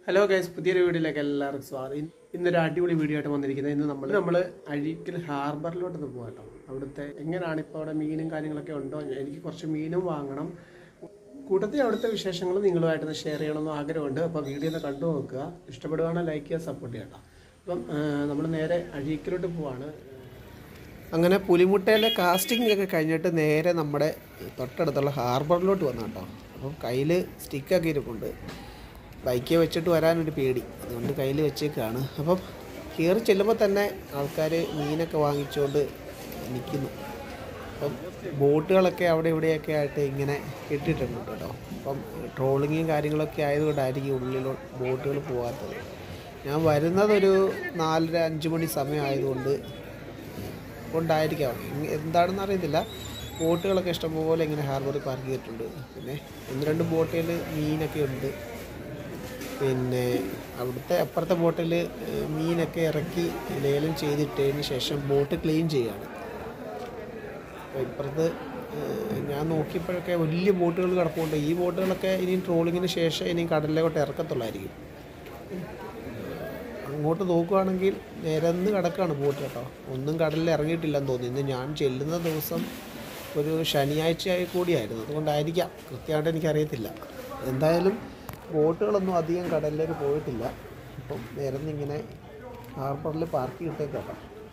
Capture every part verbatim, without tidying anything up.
Hello guys, പുതിയൊരു വീഡിയോയിലേക്ക് എല്ലാവർക്കും സ്വാഗതം. ഇന്നൊരു അടിപൊളി വീഡിയോ ആയിട്ട് വന്നിരിക്കുന്നത്. ഇന്ന് നമ്മൾ നമ്മൾ അഴീക്കൽ ഹാർബറിലോട്ട് പോകാം കേട്ടോ. അവിടുത്തെ എങ്ങനെയാണ് ഇപ്പോൾ അവിടെ മീനും കാര്യങ്ങളൊക്കെ ഉണ്ടോ, എനിക്ക് കുറച്ച് മീനും വാങ്ങണം. കൂട്ടത്തിൽ അവിടുത്തെ വിശേഷങ്ങൾ നിങ്ങളുമായിട്ടൊന്ന് ഷെയർ ചെയ്യണമെന്ന് ആഗ്രഹമുണ്ട്. അപ്പോൾ വീഡിയോ ഒന്ന് കണ്ടു നോക്കുക. ഇഷ്ടപ്പെടുകയാണെങ്കിൽ ലൈക്ക് ചെയ്യുക, സപ്പോർട്ട് ചെയ്യാം കേട്ടോ. അപ്പം നമ്മൾ നേരെ അഴീക്കലോട്ട് പോവാണ്. അങ്ങനെ പുലിമുട്ടയിലെ കാസ്റ്റിംഗ് ഒക്കെ കഴിഞ്ഞിട്ട് നേരെ നമ്മുടെ തൊട്ടടുത്തുള്ള ഹാർബറിലോട്ട് വന്നു കേട്ടോ. അപ്പം കയ്യിൽ സ്റ്റിക്കൊക്കെ ഇരിപ്പുണ്ട്. ബൈക്കിൽ വെച്ചിട്ട് വരാനൊരു പേടി, അതുകൊണ്ട് കയ്യിൽ വെച്ചേക്കാണ്. അപ്പം കയറി ചെല്ലുമ്പോൾ തന്നെ ആൾക്കാർ മീനൊക്കെ വാങ്ങിച്ചുകൊണ്ട് നിൽക്കുന്നു. അപ്പം ബോട്ടുകളൊക്കെ അവിടെ ഇവിടെയൊക്കെ ആയിട്ട് ഇങ്ങനെ കെട്ടിയിട്ടുണ്ട് കേട്ടോ. അപ്പം ട്രോളിങ്ങും കാര്യങ്ങളൊക്കെ ആയതുകൊണ്ടായിരിക്കും ഉള്ളിലോ ബോട്ടുകൾ പോകാത്തത്. ഞാൻ വരുന്നതൊരു നാലര അഞ്ച് മണി സമയം ആയതുകൊണ്ട് കൊണ്ടായിരിക്കാം, എന്താണെന്ന് അറിയത്തില്ല. ബോട്ടുകളൊക്കെ ഇഷ്ടംപോലെ ഇങ്ങനെ ഹാർബറിൽ പാർക്ക് ചെയ്തിട്ടുണ്ട്. പിന്നെ ഒന്ന് രണ്ട് ബോട്ടിൽ മീനൊക്കെ ഉണ്ട്. പിന്നെ അവിടുത്തെ അപ്പുറത്തെ ബോട്ടിൽ മീനൊക്കെ ഇറക്കി ലേലം ചെയ്തിട്ടതിന് ശേഷം ബോട്ട് ക്ലീൻ ചെയ്യുകയാണ്. അപ്പോൾ ഇപ്പുറത്ത് ഞാൻ നോക്കിയപ്പോഴൊക്കെ വലിയ ബോട്ടുകൾ കിടപ്പുണ്ട്. ഈ ബോട്ടുകളൊക്കെ ഇനിയും ട്രോളിങ്ങിന് ശേഷം ഇനിയും കടലിലോട്ട് ഇറക്കത്തുള്ളായിരിക്കും. അങ്ങോട്ട് നോക്കുകയാണെങ്കിൽ നിരന്ന് കിടക്കുകയാണ് ബോട്ട് കേട്ടോ. ഒന്നും കടലിൽ ഇറങ്ങിയിട്ടില്ലെന്ന് തോന്നി. ഇന്ന് ഞാൻ ചെല്ലുന്ന ദിവസം ഒരു ശനിയാഴ്ചയായി കൂടിയായിരുന്നു, അതുകൊണ്ടായിരിക്കാം, കൃത്യമായിട്ട് എനിക്കറിയത്തില്ല. എന്തായാലും ബോട്ടുകളൊന്നും അധികം കടലിലേക്ക് പോയിട്ടില്ല. അപ്പം നിരന്നിങ്ങനെ ഹാർബറിൽ പാർക്ക് ചെയ്തിട്ടേക്കാട്ടോ.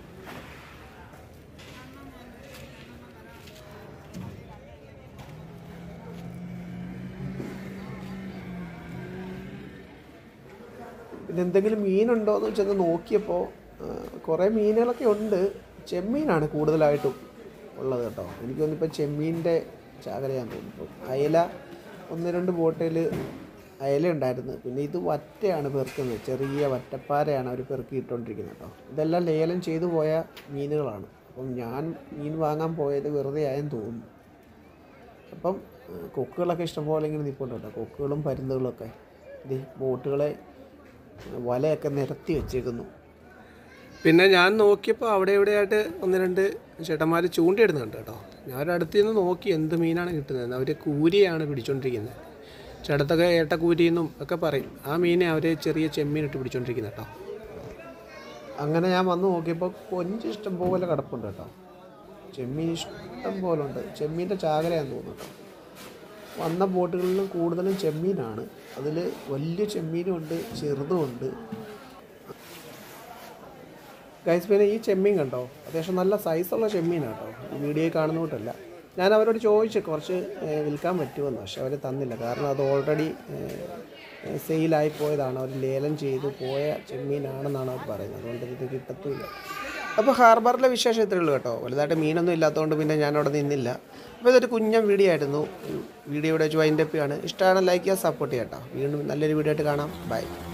പിന്നെ എന്തെങ്കിലും മീനുണ്ടോ എന്ന് ചെന്ന് നോക്കിയപ്പോൾ കുറേ മീനുകളൊക്കെ ഉണ്ട്. ചെമ്മീനാണ് കൂടുതലായിട്ടും ഉള്ളത് കേട്ടോ. എനിക്ക് തോന്നിപ്പോൾ ചെമ്മീൻ്റെ ചാകരയാന്ന് തോന്നുന്നു. അയല ഒന്ന് രണ്ട് ബോട്ടിൽ അയല ഉണ്ടായിരുന്നു. പിന്നെ ഇത് വറ്റയാണ് പെറുക്കുന്നത്, ചെറിയ വറ്റപ്പാരയാണ് അവർ പെറുക്കിയിട്ടുകൊണ്ടിരിക്കുന്നത് കേട്ടോ. ഇതെല്ലാം ലേലം ചെയ്തു പോയ മീനുകളാണ്. അപ്പം ഞാൻ മീൻ വാങ്ങാൻ പോയത് വെറുതെ ആയെന്ന് തോന്നുന്നു. അപ്പം കൊക്കുകളൊക്കെ ഇഷ്ടംപോലെ ഇങ്ങനെ നിൽപ്പുണ്ട് കേട്ടോ. കൊക്കുകളും പരുന്തുകളൊക്കെ ഇത് ബോട്ടുകളെ വലയൊക്കെ നിരത്തി വെച്ചേക്കുന്നു. പിന്നെ ഞാൻ നോക്കിയപ്പോൾ അവിടെ ഇവിടെയായിട്ട് ഒന്ന് രണ്ട് ചേട്ടന്മാർ ചൂണ്ടിയിടുന്നുണ്ട് കേട്ടോ. ഞാൻ ഒരടുത്ത് നിന്ന് നോക്കി എന്ത് മീനാണ് കിട്ടുന്നത്. അവർ കൂരിയാണ് പിടിച്ചുകൊണ്ടിരിക്കുന്നത്. ചേട്ടത്തൊക്കെ ഏട്ടക്കൂരിയെന്നും ഒക്കെ പറയും. ആ മീനെ അവർ ചെറിയ ചെമ്മീനിട്ട് പിടിച്ചുകൊണ്ടിരിക്കുന്നത് കേട്ടോ. അങ്ങനെ ഞാൻ വന്ന് നോക്കിയപ്പോൾ കൊഞ്ച് ഇഷ്ടം പോലെ കിടപ്പുണ്ട് കേട്ടോ. ചെമ്മീൻ ഇഷ്ടം പോലെ ഉണ്ട്. ചെമ്മീൻ്റെ ചാകരയാന്ന് തോന്നുന്നു കേട്ടോ. വന്ന ബോട്ടുകളിലും കൂടുതലും ചെമ്മീനാണ്. അതിൽ വലിയ ചെമ്മീനും ഉണ്ട്, ചെറുതുമുണ്ട്. ഗൈസ്, പിന്നെ ഈ ചെമ്മീൻ കണ്ടോ, അത്യാവശ്യം നല്ല സൈസുള്ള ചെമ്മീനാണ് കേട്ടോ. വീഡിയോയിൽ കാണുന്ന കൂട്ടല്ല. ഞാൻ അവരോട് ചോദിച്ചു കുറച്ച് വിൽക്കാൻ പറ്റുമെന്ന്, പക്ഷെ അവർ തന്നില്ല. കാരണം അത് ഓൾറെഡി സെയിലായി പോയതാണ്. അവർ ലേലം ചെയ്ത് പോയ ചെമ്മീനാണെന്നാണ് അവർ പറയുന്നത്. അതുകൊണ്ട് ഇത് കിട്ടത്തുമില്ല. അപ്പോൾ ഹാർബറിലെ വിശേഷം ഇത്രയേ ഉള്ളൂ കേട്ടോ. വലുതായിട്ട് മീനൊന്നും ഇല്ലാത്തതുകൊണ്ട് പിന്നെ ഞാനവിടെ നിന്നില്ല. അപ്പോൾ ഇതൊരു കുഞ്ഞൻ വീഡിയോ ആയിരുന്നു. വീഡിയോ ഇവിടെ വെച്ച് വൈൻഡപ്പ് ചെയ്യാണ്. ഇഷ്ടമാണ് ലൈക്ക് ചെയ്യുക, സപ്പോർട്ട് ചെയ്യാം കേട്ടോ. വീണ്ടും നല്ലൊരു വീഡിയോ ആയിട്ട് കാണാം. ബൈ.